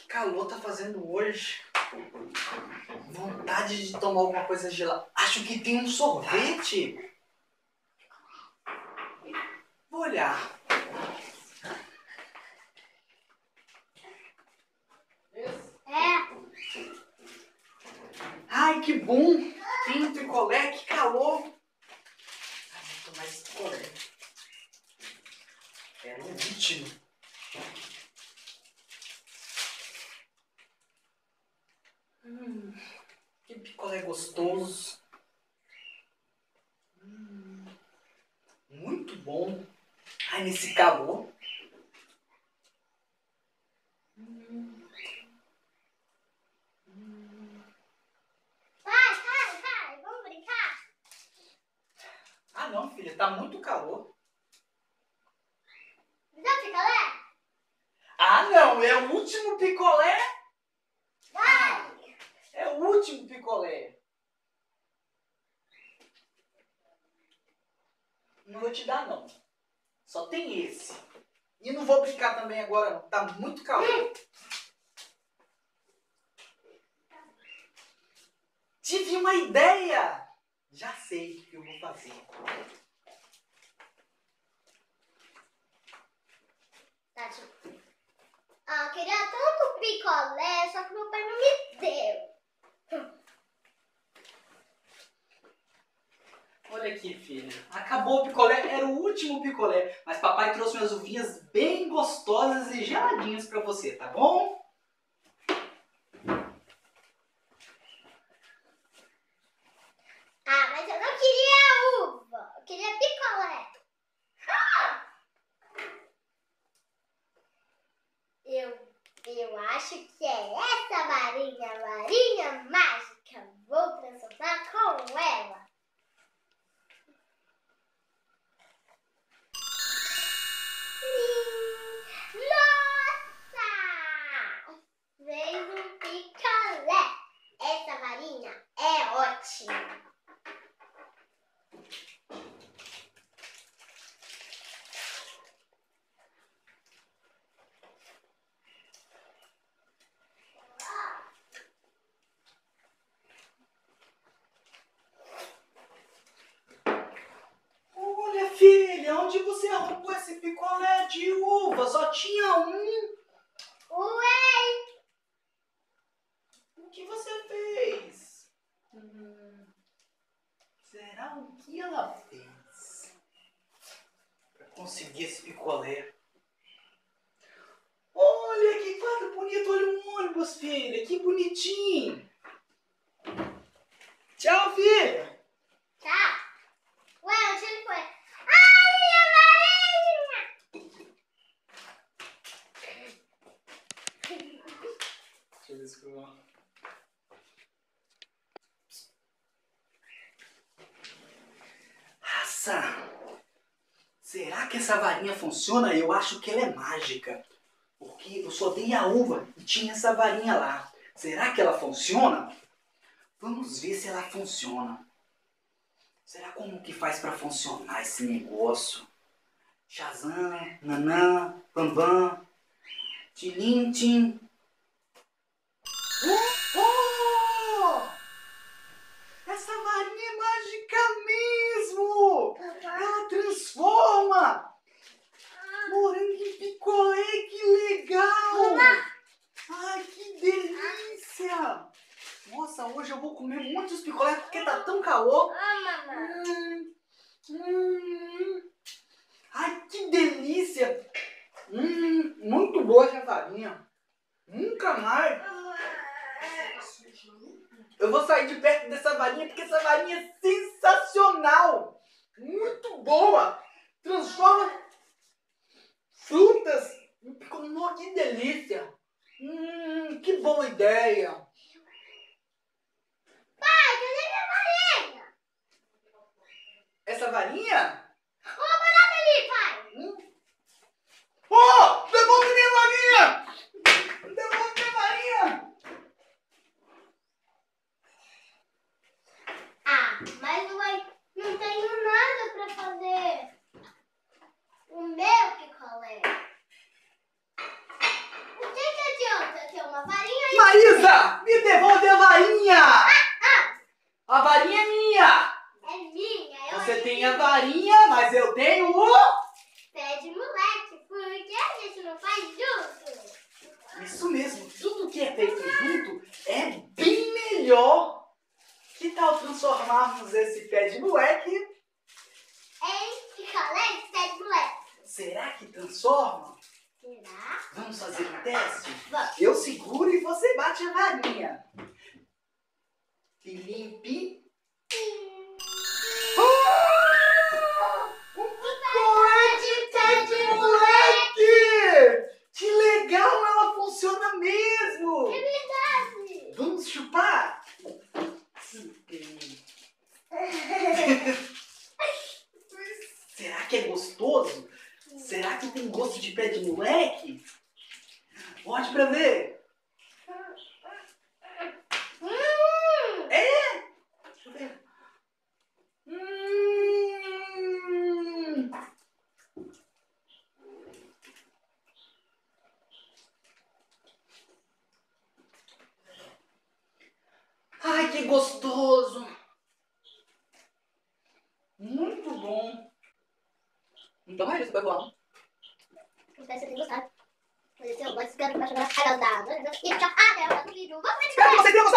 calor tá fazendo hoje? Vontade de tomar alguma coisa gelada. Acho que tem um sorvete. Vou olhar. Ai, que bom. Tem um picolé, que calor. Ai, vou tomar esse picolé. É o último. Que picolé gostoso. Muito bom. Ai, nesse calor. Vai, vamos brincar? Ah, não, filha, tá muito calor. Me dá picolé? Ah, não, é o último picolé? Vai! É o último picolé. Não vou te dar, não. Só tem esse. E não vou brincar também agora, não. Tá muito calor. Tive uma ideia! Já sei o que eu vou fazer. Tati, eu queria tanto picolé, só que meu pai não me deu. Olha aqui, filha. Acabou o picolé, era o último picolé. Mas papai trouxe umas uvinhas bem gostosas e geladinhas pra você, tá bom? Ah, mas eu não queria uva, eu queria picolé. Eu acho que é essa varinha mágica. Vou transformar com ela. Nossa! Veio um picolé. Essa varinha é ótima. Olha, filha, onde você arrumou esse picolé de uva? Só tinha um. Ué! O que você fez? Será o que ela fez para conseguir esse picolé? Olha que quadro bonito, olha um ônibus, filha, que bonitinho. Tchau, filha. Tá. Ué, onde ele foi? Ai, a varinha! Deixa eu ver se eu... Raça! Será que essa varinha funciona? Eu acho que ela é mágica. Porque eu só dei a uva e tinha essa varinha lá. Será que ela funciona? Vamos ver se ela funciona. Será como que faz para funcionar esse negócio? Shazam, nanã, bambam, tilim-tim. Oh! Essa varinha é mágica mesmo! Ela transforma! Morango em picolé, que legal! Ai, que delícia! Nossa, hoje eu vou comer muitos picolés porque tá tão calor. Ai, que delícia! Muito boa essa varinha. Nunca mais. Eu vou sair de perto dessa varinha porque essa varinha é sensacional. Muito boa. Transforma frutas em picolé. Que delícia. Que boa ideia. Pai, cadê minha varinha? Essa varinha? Ó, a barata ali, pai. Oh, devolve minha varinha! Devolve minha varinha! Ah, mas não tenho nada pra fazer o meu picolé. O que adianta ter uma uma varinha e... Maísa, me devolve a varinha! A varinha é minha! É minha. Você tem a varinha, mas eu tenho o... Pé de moleque, porque a gente não faz junto. Isso mesmo, tudo que é feito junto é bem melhor. Que tal transformarmos esse pé de moleque? Em picolé de pé de moleque. Será que transforma? Será? Vamos fazer um teste? Vamos. Eu seguro e você bate a varinha. Felipe. Um picolé de pé de moleque! Que legal, ela funciona mesmo! É verdade. Vamos chupar? Será que é gostoso? Será que tem gosto de pé de moleque? Pode pra ver. É? Deixa eu ver. Ai, que gostoso. Muito bom. Então é isso, pessoal. Espero que você tenha gostado. Mas esse é o mais que eu quero pra chegar a casa da... E tchau, até o próximo vídeo. Vamos ver. Espero que você tenha gostado.